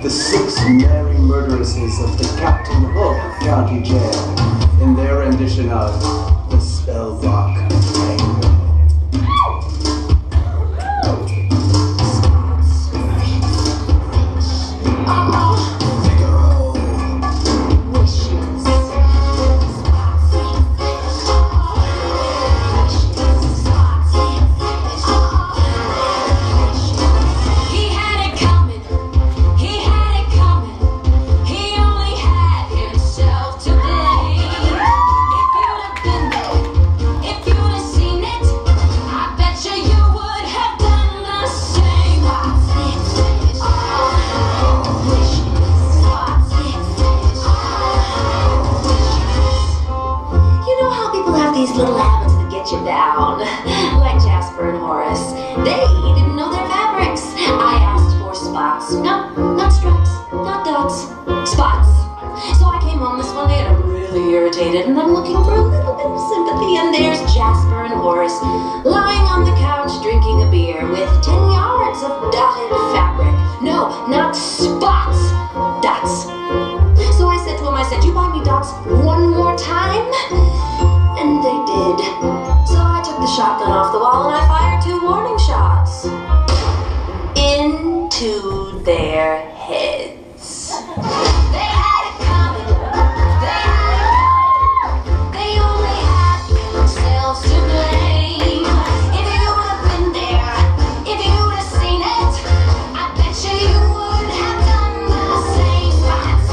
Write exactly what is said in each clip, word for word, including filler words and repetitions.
the six merry murderesses of the Captain Hook County Jail in their rendition of the Spellrock Tango. Little habits that get you down, like Jasper and Horace. They didn't know their fabrics. I asked for spots. No, not stripes, not dots, spots. So I came home this one day and I'm really irritated and I'm looking for a little bit of sympathy, and there's Jasper and Horace lying on the couch drinking a beer with ten yards of dotted fabric. No, not spots, dots. So I said to him, I said, you buy me dots one more time? And they did. So I took the shotgun off the wall and I fired two warning shots into their heads. They had it coming. They had it coming. They only had themselves to blame. If you would have been there, if you would have seen it, I bet you you would have done the same. Spots,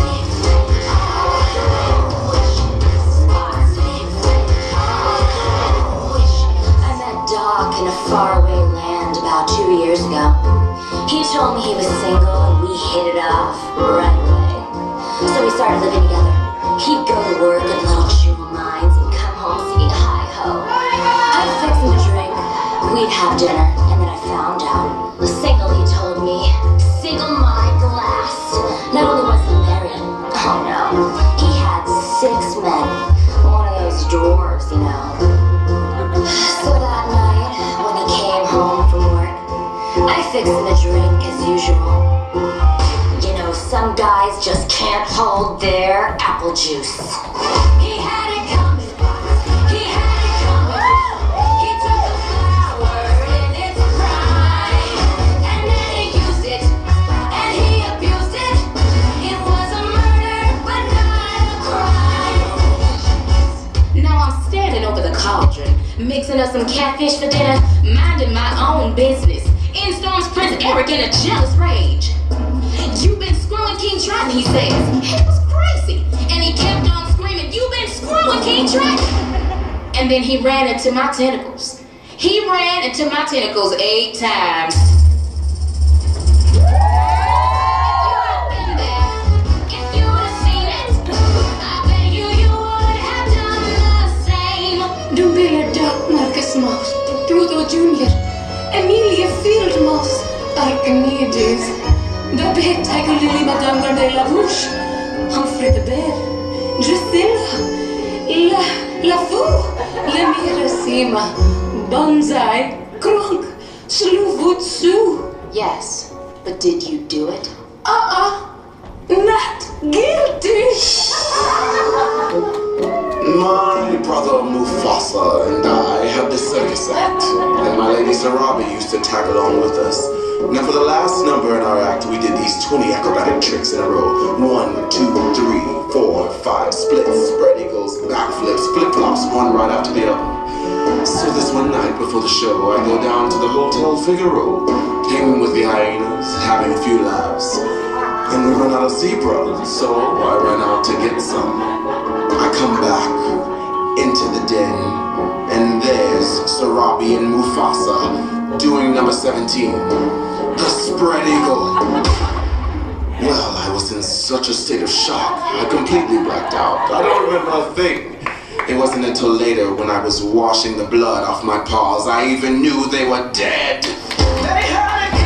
in a faraway land about two years ago. He told me he was single and we hit it off right away. So we started living together. He'd go to work at Little Jewel Mines and come home singing hi-ho. I'd fix him a drink, we'd have dinner, and then I found out the single he told me, single my glass. Not only was he married, oh no, he had six men. One of those dwarves, you know. So that night, when he came home from work, I fixed him a drink as usual. You know, some guys just can't hold their apple juice. He had it coming. He had it coming. He took the flower in its prime, and then he used it, and he abused it. It was a murder, but not a crime. Now I'm standing over the cauldron, mixing up some catfish for dinner, minding my own business. In storms Prince Eric in a jealous rage. You've been screwing King Triton, he says. It was crazy. And he kept on screaming, you've been screwing King Triton. And then he ran into my tentacles. He ran into my tentacles eight times. Marcus Moss, Trudeau Junior, Amelia Fieldmoss, Archimedes, Babette Tiger Lily, Madame Gardelle Lavouche, Humphrey the Bear, Drusilla, La, La Fou, La Mirasima, Bonsai, Kronk, Sluvutsu. Yes, but did you do it? Uh-uh, not guilty. My brother Mufasa and I have the circus act, and my lady Sarabi used to tag along with us. Now for the last number in our act, we did these twenty acrobatic tricks in a row. One, two, three, four, five, splits, spread eagles, backflips, flip-flops, one right after the other. So this one night before the show, I go down to the Hotel Figaro, hanging with the hyenas, having a few laughs. And we run out of zebra, so I run out to get some. I come back into the den, and there's Sarabi and Mufasa doing number seventeen, the spread eagle. Well, I was in such a state of shock, I completely blacked out. I don't remember a thing. It wasn't until later, when I was washing the blood off my paws, I even knew they were dead. They had it!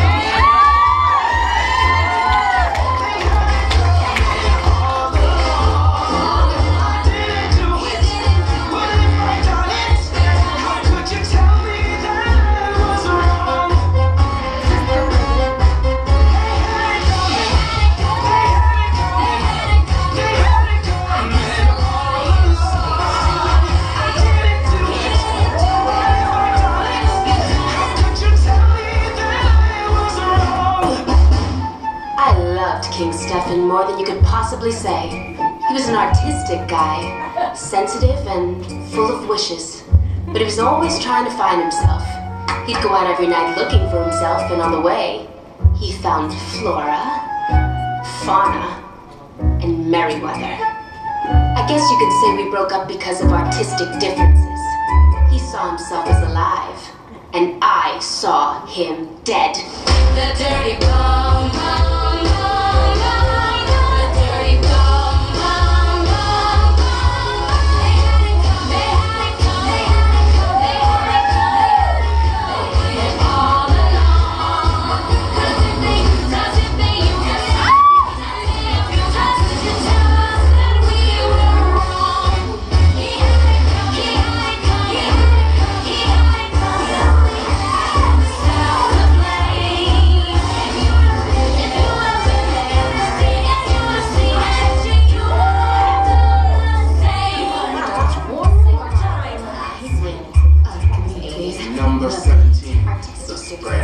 more than you could possibly say. He was an artistic guy, sensitive and full of wishes. But he was always trying to find himself. He'd go out every night looking for himself, and on the way, he found Flora, Fauna, and Merryweather. I guess you could say we broke up because of artistic differences. He saw himself as alive, and I saw him dead. The dirty bum, bum, bum, bum, the dirty bum, bum, bum, bum. They had it coming, they had it coming, they had it coming, they had it coming all along. Cause if they, cause if they use us, if you trust us to tell us that we were wrong. He had it coming, he had it coming, he had it coming, he had the sound of blame. If you if you ever made a mistake, if you were seen as you would have done the same. One more time. Number seventeen, the spread.